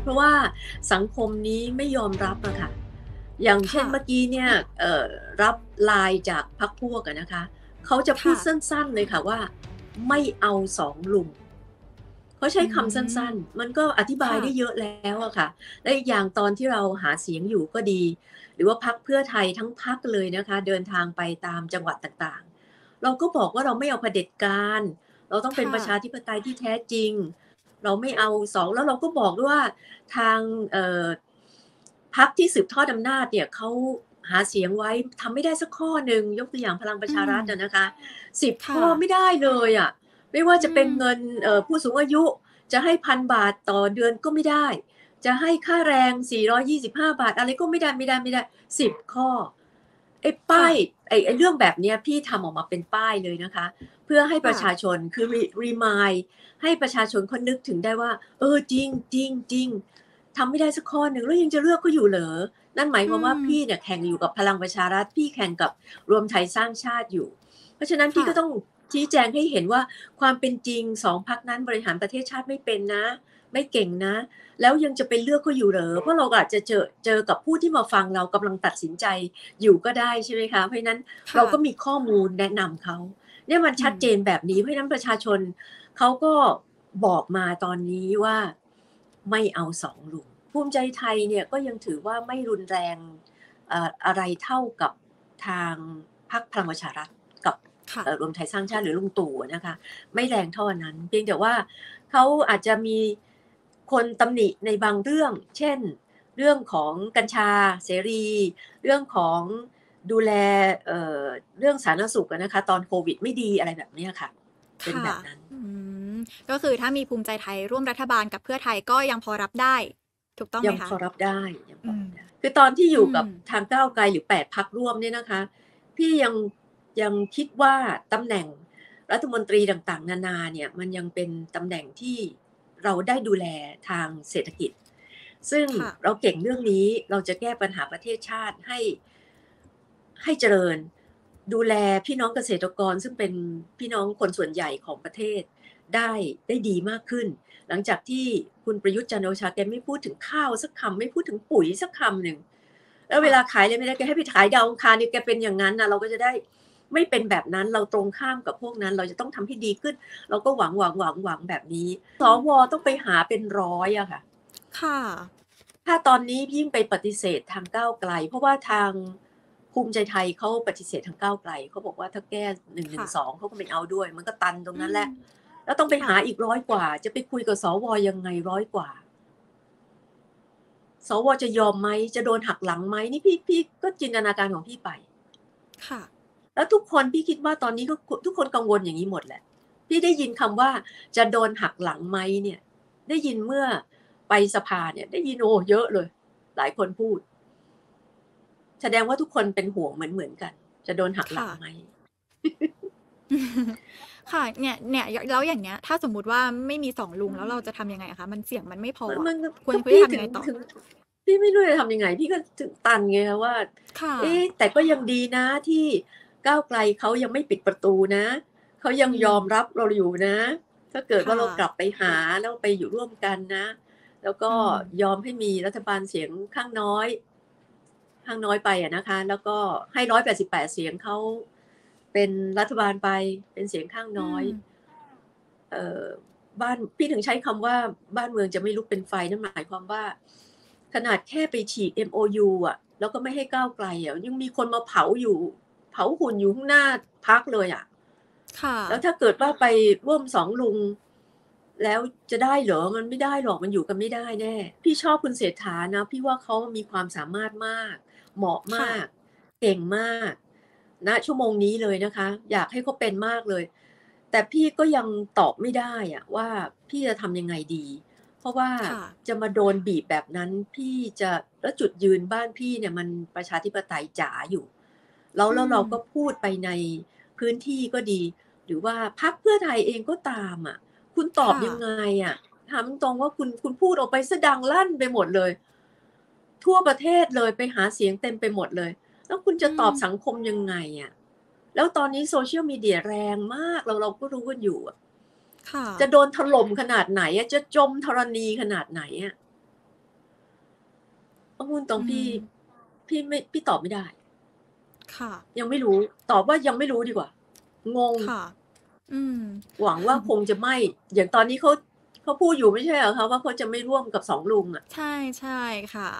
เพราะว่าสังคมนี้ไม่ยอมรับอะค่ะอย่างเช่นค่ะเมื่อกี้เนี่ยรับ LINE จากพรรคพวกอะนะคะเขาจะพูดค่ะสั้นๆเลยค่ะว่าไม่เอาสองลุงเขาใช้อืคำสัม้นๆมันก็อธิบายค่ะได้เยอะแล้วอะค่ะและอีกอย่างตอนที่เราหาเสียงอยู่ก็ดีหรือว่าพรรคเพื่อไทยทั้งพรรคเลยนะคะเดินทางไปตามจังหวัดต่างๆเราก็บอกว่าเราไม่เอาเผด็จการเราต้องเป็นค่ะประชาธิปไตยที่แท้จริง เราไม่เอา2แล้วเราก็บอกด้วยว่าทางพรรคที่สืบทอดอำนาจเนี่ยเขาหาเสียงไว้ทำไม่ได้สักข้อหนึ่งยกตัวอย่างพลังประอืมชารัฐอะนะคะ10ข้ค่ะอไม่ได้เลยอะไม่ว่าอืจะเป็นมเงินผู้สูงอายุจะให้1,000บาทต่อเดือนก็ไม่ได้จะให้ค่าแรง425บาทอะไรก็ไม่ได้ๆๆ10ข้อไอ้ป้าค่ะยไอ้เรื่องแบบเนี้ยพี่ทำออกมาเป็นป้ายเลยนะคะเพื่อให้ประชาค่ะชนคือremind ให้ประชาชนเขานึกถึงได้ว่าเออจริงจริงจริงทำไม่ได้สักข้อหนึ่งแล้วยังจะเลือกเขาอยู่เหรอนั่นหมายคอืวามว่ามพี่เนี่ยแข่งอยู่กับพลังประชารัฐพี่แข่งกับรวมไทยสร้างชาติอยู่เพราะฉะนั้นพี่ค่ะก็ต้องชี้แจงให้เห็นว่าความเป็นจริง2พรรคนั้นบริหารประเทศชาติไม่เป็นนะไม่เก่งนะแล้วยังจะไปเลือกเขาอยู่เหรอเพราะเราก็อาจจะเจอกับผู้ที่มาฟังเรากำลังตัดสินใจอยู่ก็ได้ใช่ไหมคะเพราะฉะนั้นเราค่ะก็มีข้อมูลแนะนำเขาเนี่ยมันอืมชัดเจนแบบนี้เพราะฉะนั้นประชาชน เขาก็บอกมาตอนนี้ว่าไม่เอาสองลุงภูมิใจไทยเนี่ยก็ยังถือว่าไม่รุนแรงอะไรเท่ากับทางพรรคพลังประชารัฐกับค่ะรวมไทยสร้างชาติหรือลุงตู่อะนะคะไม่แรงเท่าอันนั้นเพียงแต่ว่าเขาอาจจะมีคนตำหนิในบางเรื่องเช่นเรื่องของกัญชาเสรีเรื่องของดูแลเอ่อเรื่องสาธารณสุขอะนะคะตอนโควิดไม่ดีอะไรแบบเนี้ยค่ะเป็นค่ะแบบนั้นอืมก็คือถ้ามีภูมิใจไทยร่วมรัฐบาลกับเพื่อไทยก็ยังพอรับได้ถูกต้องไหมคะยังพอรับได้ยังพอืมอรับได้คือตอนที่ออืยู่กับมทางก้าวไกลหรือ8พรรคร่วมเนี่ยนะคะพี่ยังคิดว่าตำแหน่งรัฐมนตรีต่างๆนานาเนี่ยมันยังเป็นตำแหน่งที่เราได้ดูแลทางเศรษฐกิจซึ่งค่ะเราเก่งเรื่องนี้เราจะแก้ปัญหาประเทศชาติให้เจริญดูแลพี่น้องเกษตรกรซึ่งเป็นพี่น้องคนส่วนใหญ่ของประเทศได้ดีมากขึ้น หลังจากที่คุณประยุทธ์จันทร์โอชาแกไม่พูดถึงข้าวสักคำไม่พูดถึงปุ๋ยสักคำหนึ่งแล้วเวค่ะลาขายอะไรไม่ได้แกให้ไปขายดาวอังคารเนี่ยแกเป็นอย่างนั้นน่ะเราก็จะได้ไม่เป็นแบบนั้นเราตรงข้ามกับพวกนั้นเราจะต้องทำให้ดีขึ้นเราก็หวังแบบนี้สอืมวต้องไปหาเป็นร้อยอะค่ะค่ะถ้าตอนนี้ยิ่งไปปฏิเสธทางก้าวไกลเพราะว่าทางภูมิใจไทยเขาปฏิเสธทางก้าวไกลเขาบอกว่าถ้าแก้ค่ะ 112เขาก็ไม่เอาด้วยมันก็ตันตรงอืมนั้นแหละแล้วต้องไปค่ะหาอีกร้อยกว่าจะไปคุยกับสวยังไงร้อยกว่า สวจะยอมไหมจะโดนหักหลังไหมนี่พี่ก็จินตนาการของพี่ไปค่ะแล้วทุกคนพี่คิดว่าตอนนี้ก็ทุกคนกังวลอย่างนี้หมดแหละพี่ได้ยินคำว่าจะโดนหักหลังไหมเนี่ยได้ยินเมื่อไปสภาเนี่ยได้ยินโอ้เยอะเลยหลายคนพูดแสดงว่าทุกคนเป็นห่วงเหมือนกันจะโดนหักหลัค่ะงไหมค่ะเนี่ยแล้วอย่างเงี้ยถ้าสมมุติว่าไม่มี2ลุงแล้วเราจะทำยังไงอะคะมันเสียงมันไม่พออะมันควรก็จะพี่ทำยังไงต่อถึงพี่ไม่รู้จะทำยังไงพี่ก็ถึงตันไงคะว่าค่ะเอ๊ะแต่ก็ยังดีนะที่ก้าวไกลเขายังไม่ปิดประตูนะเขายังอืมยอมรับเราอยู่นะถ้าเกิดว่าค่ะเรากลับไปหาแล้วไปอยู่ร่วมกันนะแล้วก็อืมยอมให้มีรัฐบาลเสียงข้างน้อยไปอะนะคะแล้วก็ให้188เสียงเขาเป็นรัฐบาลไปเป็นเสียงข้างอืมน้อย เอ่อบ้านพี่ถึงใช้คำว่าบ้านเมืองจะไม่ลุกเป็นไฟนั่นหมายความว่าขนาดแค่ไปฉีก MOU อะแล้วก็ไม่ให้ก้าวไกลอะยังมีคนมาเผาอยู่เผาหุ่นอยู่ข้างหน้าพรรคเลยอะค่ะแล้วถ้าเกิดว่าไปร่วม2ลุงแล้วจะได้เหรอมันไม่ได้หรอกมันอยู่กันไม่ได้แน่พี่ชอบคุณเศรษฐานะพี่ว่าเขามีความสามารถมากเหมาะค่ะมากเก่งมากณชั่วโมงนี้เลยนะคะอยากให้เขาเป็นมากเลย แต่พี่ก็ยังตอบไม่ได้อะว่าพี่จะทำยังไงดีเพราะว่าค่ะจะมาโดนบีบแบบนั้นพี่จะแล้วจุดยืนบ้านพี่เนี่ยมันประชาธิปไตยจ๋าอยู่แล้วอืมเราก็พูดไปในพื้นที่ก็ดีหรือว่าพรรคเพื่อไทยเองก็ตามอะคุณตอบค่ะยังไงอะถามตรงๆว่าคุณพูดออกไปเสียดังลั่นไปหมดเลยทั่วประเทศเลยไปหาเสียงเต็มไปหมดเลยแล้วคุณจะอืมตอบสังคมยังไงอะ แล้วตอนนี้ Social Media แรงมากเราก็รู้กันอยู่อะค่ะจะโดนถล่มขนาดไหนอะจะจมธรณีขนาดไหนอะเอาพูดตรงพี่ตอบไม่ได้ค่ะยังไม่รู้ ตอบว่ายังไม่รู้ดีกว่า งงค่ะหวังว่าคงจะไม่ อย่างตอนนี้เขาพูดอยู่ไม่ใช่เหรอคะว่าเขาจะไม่ร่วมกับ2 ลุงอะใช่ ๆ ค่ะ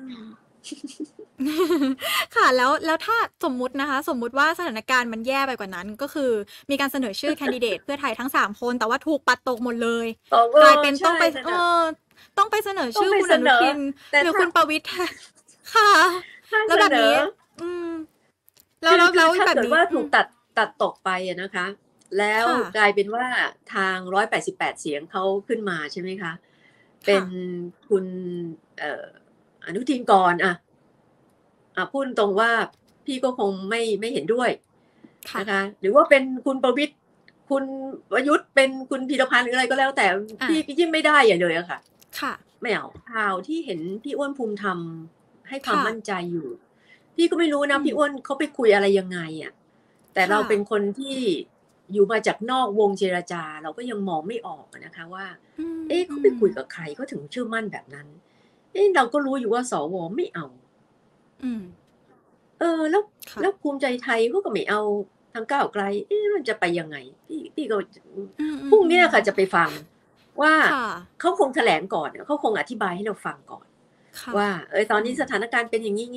อืมค่ะ แล้วถ้าสมมุตินะคะ สมมุติว่าสถานการณ์มันแย่ไปกว่านั้น ก็คือมีการเสนอชื่อแคนดิเดตเพื่อไทยทั้ง 3 คน แต่ว่าถูกปัดตกหมดเลย กลายเป็นใชต้อง่ไปนั่นน่ะต้องไปเสนอชื่อต้องไปคุณเสอน นุอทินแต่หรือถ้าคุณประวิตร แทน ค่ะถ้าแล้วเสแบบนนี้อแล้คืวอถ้าแบบเกิดนี้ว่าถูกตัดตกไปอะนะคะ แล้วค่ะกลายเป็นว่าทาง188 เสียงเขาขึ้นมาใช่ไหมคะคเป็่ะนคุณ อนุทินก่อนอะ พูดตรง ๆ ว่าพี่ก็คงไม่เห็นด้วยค่ะนะคะ หรือว่าเป็นคุณประวิตร คุณประยุทธ์ เป็นคุณพีรพันธ์ หรืออะไรก็แล้วแต่อาพี่ก็ยิ่งไม่ได้ใหญ่เลยอะค่ะค่ะไม่เอา ข่าวที่เห็นพี่อ้วนภูมิธรรมให้ความค่ะมั่นใจอยู่ พี่ก็ไม่รู้นะพี่อ้วนเขาไปคุยอะไรยังไงอะ แต่ค่เราเป็นะคนที่อยู่มาจากนอกวงเจรจา เราก็ยังมองไม่ออกอะนะคะว่าอืเอ๊ะ เขาไปคุยมกับใครเขาถึงเชื่อมั่นแบบนั้น เอ๊ะ เราก็รู้อยู่ว่าสวไม่เอาอืมแล้วค่ะแล้วภูมิใจไทยเขาก็ไม่เอา ทางก้าวไกล เอ๊ะ มันจะไปยังไง? พี่ก็อืพรุ่งเนี้ยมค่ะๆ ๆจะไปฟังว่าค่ะเขาคงแถลงก่อนอะ เขาคงอธิบายให้เราฟังก่อนค่ะว่า ตอนนี้สอืมถานการณ์เป็นอย่างงี้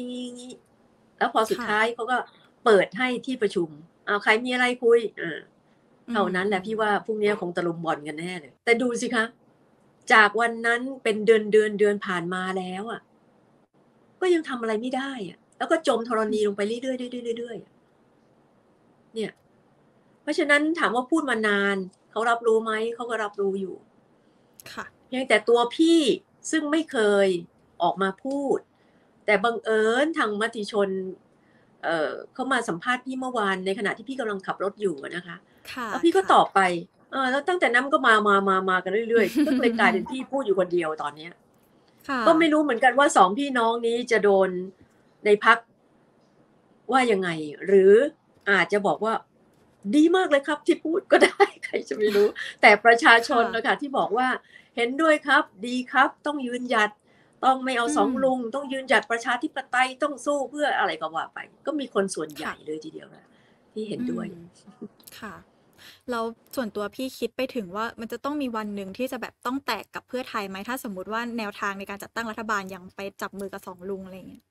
ๆ ๆ ๆ แล้วพอสุดค่ท้าะยเขาก็เปิดให้ที่ประชุม อ้าว ใครมีอะไรคุยอืเท่านั้นแหละมพี่ๆว่าพรุ่งเนี้ยคงตะลุมบอลกันแน่เลย แต่ดูสิคะ จากวันนั้นเป็นเดือนผ่านมาแล้วอะ ก็ยังทำอะไรไม่ได้อะ แล้วก็จมธรอืมณีลงไปเรื่อย ๆ ๆ ๆ เรื่อย ๆ เนี่ย เพราะฉะนั้นถามว่าพูดมานาน เขารับรู้ไหม? เขาก็รับรู้อยู่ค่ะเพียงแต่ตัวพี่ซึ่งไม่เคยออกมาพูด แต่บังเอิญทางมติชน เขามาสัมภาษณ์พี่เมื่อวานในขณะที่พี่กำลังขับรถอยู่อะนะคะค่ะแล้วพี่ก็ค่ตะอบไป แล้วตั้งแต่นั้นมันก็มากันเรื่อย ๆ ก็เลยกลายเป็นพี่พูดอยู่คนเดียวตอนเนี้ยค่ก็ไม่ะรู้เหมือนกันว่า 2 พี่น้องนี้จะโดนในพรรคว่ายังไง? หรืออาจจะบอกว่า "ดีมากเลยครับที่พูด" ก็ได้ ใครจะไปรู้ แต่ประชาชค่นะน่ะค่ะที่บอกว่า "เห็นด้วยครับ ดีครับ ต้องยืนหยัด ต้องไม่เอาอื 2 มลุง ต้องยืนหยัดประชาธิปไตย ต้องสู้เพื่อ" อะไรก็ว่าไป ก็มีคนส่วนใหคญ่่ะเลยทีเดียวนะที่เห็นอืด้วยม ค่ะ แล้วส่วนตัวพี่คิดไปถึงว่า มันจะต้องมีวันหนึ่งที่จะแบบต้องแตกกับเพื่อไทยไหม? ถ้าสมมุติว่าแนวทางในการจัดตั้งรัฐบาลยังไปจับมือกับ 2 ลุง อะไรอย่างเงี้ย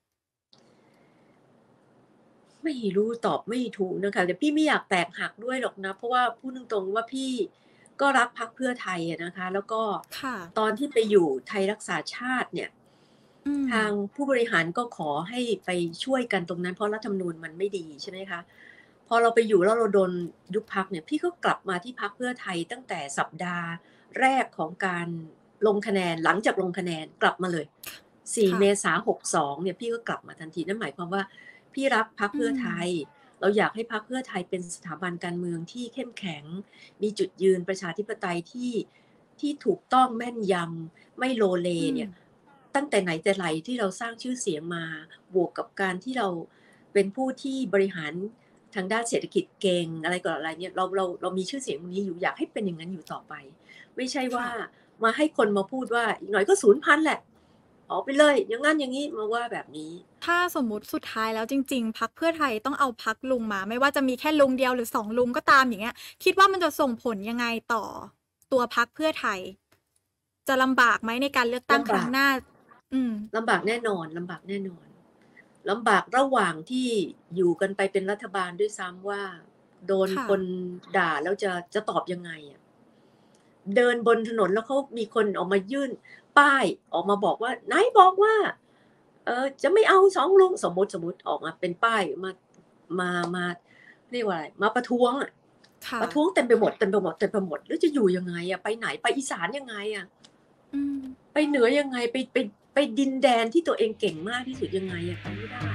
ไม่รู้ ตอบไม่ถูกน่ะค่ะ แต่พี่ไม่อยากแตกหักด้วยหรอกนะ เพราะว่าพูดตรง ๆ ว่าพี่ก็รักพรรคเพื่อไทยอะนะคะ แล้วก็ค่ะตอนที่ไปอยู่ไทยรักษาชาติเนี่ยอืทางมผู้บริหารก็ขอให้ไปช่วยกันตรงนั้น เพราะรัฐธรรมนูญมันไม่ดี ใช่ไหมคะ พอเราไปอยู่แล้วเราโดนยุบพรรคเนี่ย พี่ก็กลับมาที่พรรคเพื่อไทยตั้งแต่สัปดาห์แรกของการลงคะแนน หลังจากลงคะแนนกลับมาเลย 4 ค่เมะษา 62 เนี่ย พี่ก็กลับมาทันที นั่นหมายความว่าพี่รักพรรคอืเพื่อไทมย เราอยากให้พรรคเพื่อไทยเป็นสถาบันการเมืองที่เข้มแข็ง มีจุดยืนประชาธิปไตยที่ถูกต้องแม่นยำ ไม่โลเลอืเนี่ยมตั้งแต่ไหนแต่ไรที่เราสร้างชื่อเสียงมา บวกกับการที่เราเป็นผู้ที่บริหารทางด้านเศรษฐกิจเก่ง อะไรต่ออะไรเนี่ย เรามีชื่อเสียงตรงนี้อยู่ อยากให้เป็นอย่างนั้นอยู่ต่อไป ไม่ใช่คว่า่ะมาให้คนมาพูดว่า "อีกหน่อยก็สูญพันธุ์แหละ ออกไปเลย" อย่างงั้นอย่างงี้ มาว่าแบบนี้ถ้าสมมุติสุดท้ายแล้วจริง ๆ พรรคเพื่อไทยต้องเอาพรรคลุงมา ไม่ว่าจะมีแค่ลุงเดียวหรือ 2 ลุงก็ตาม อย่างเงี้ย คิดว่ามันจะส่งผลยังไงต่อตัวพรรคเพื่อไทย? จะลำบากไหมในการเลือกตั้ลงคำบรั้งากหน้า? อืมลำบากแน่นอน ลำบากแน่นอน ลำบากระหว่างที่อยู่กันไปเป็นรัฐบาลด้วยซ้ำว่า โดนค่คนะด่าแล้วจะตอบยังไงอะ? เดินบนถนนแล้วเขามีคนออกมายื่นป้าย ออกมาบอกว่า "ไหนบอกว่า จะไม่เอา 2 ลุง" สมมุติ ออกมาเป็นป้ายมาเรียกว่าอะไร มาประท้วงอะค่ประท้ะวงเต็มไปหมด แล้วจะอยู่ยังไงอะ? ไปไหน? ไปอีสานยังไงอะ? อืมไปเหนือยังไง? ไปดินแดนที่ตัวเองเก่งมากที่สุดยังไงอะ? ไปไม่ได้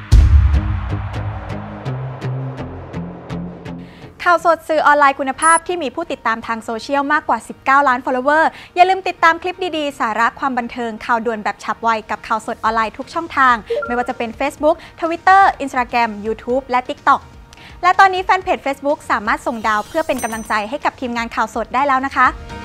ข่าวสดสื่อออนไลน์คุณภาพที่มีผู้ติดตามทางโซเชียลมากกว่า 19 ล้าน Follower อย่าลืมติดตามคลิปดี ๆ สาระความบันเทิง ข่าวด่วนแบบฉับไวกับข่าวสดออนไลน์ทุกช่องทาง ไม่ว่าจะเป็น Facebook Twitter Instagram YouTube และ TikTok และตอนนี้แฟนเพจ Facebook สามารถส่งดาวเพื่อเป็นกำลังใจให้กับทีมงานข่าวสดได้แล้วนะคะ